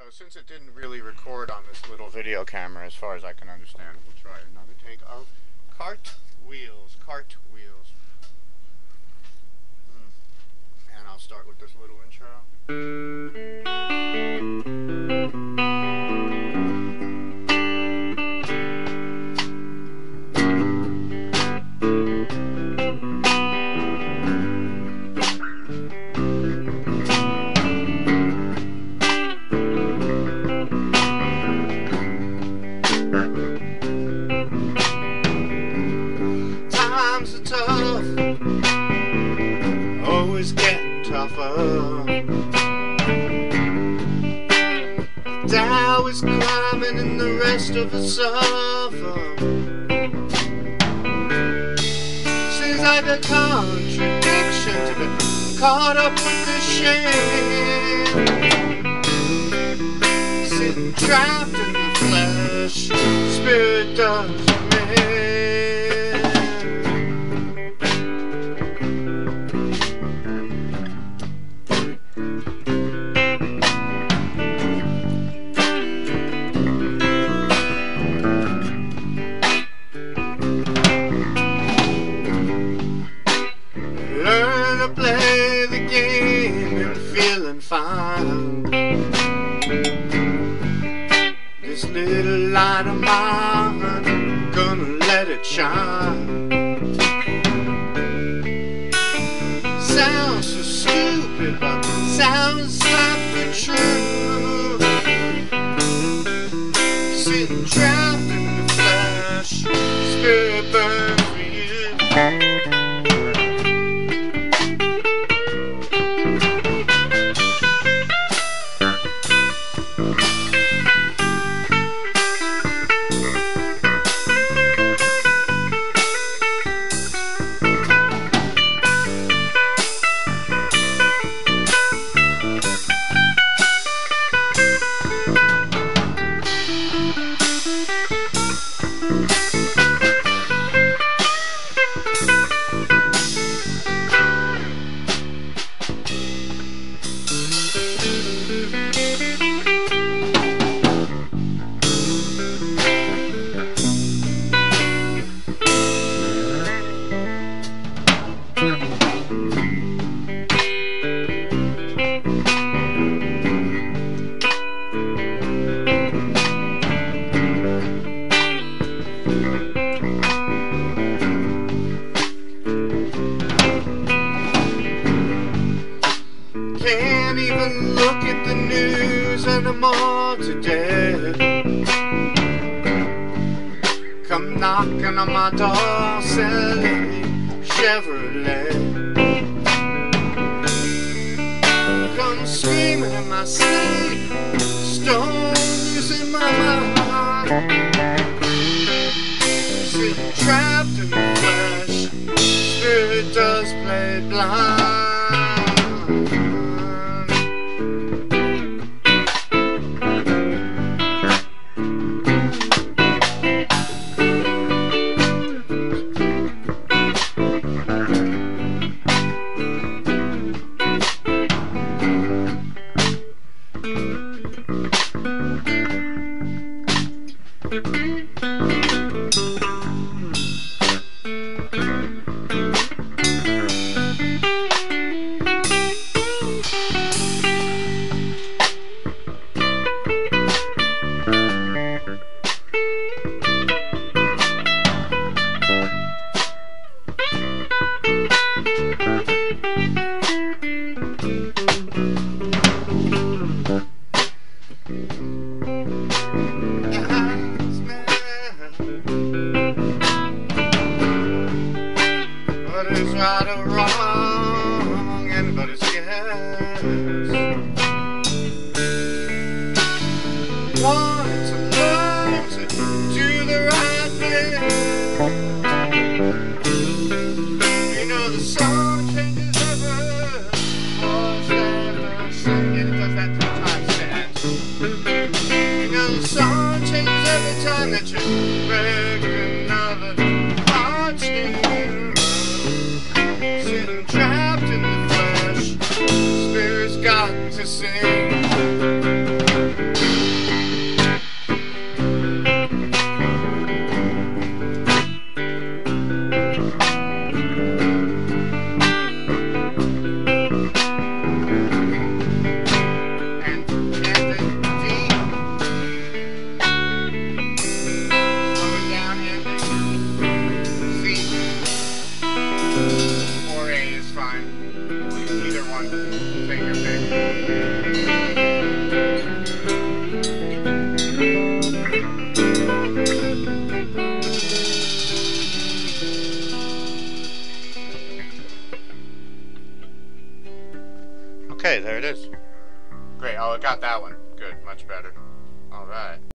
So since it didn't really record on this little video camera, as far as I can understand, we'll try another take of Cartwheels. Cartwheels. And I'll start with this little intro. Times are tough, always getting tougher. The Dow is climbing and the rest of us suffer. Seems like a contradiction to be caught up with the shame. Sitting trapped in the flesh, spirit does remain. Learn to play the game and feeling fine. This little light of mine, gonna let it shine. Sounds so stupid, but sounds like the truth. Sitting trapped in the flesh, spirit burns for you. Can't even look at the news anymore today. Come knocking on my door, selling Chevrolet. Come screaming in my sleep, storms in my mind. Sitting trapped in the flesh, spirit does play blind. What is right or wrong, anybody's guess. Want to learn to do the right thing. You know the song changes every voice ever sing. It does that 3 times fast. You know the song changes every time that you break another heartstring. Sitting trapped in the flesh, spirit's got to sing. Okay, there it is. Great. Oh, I got that one. Good. Much better. All right.